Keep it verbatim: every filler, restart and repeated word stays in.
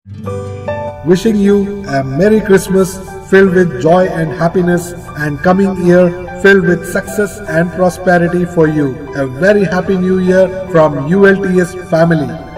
Wishing you a Merry Christmas filled with joy and happiness, and coming year filled with success and prosperity for you. A very Happy New Year from U L T S family.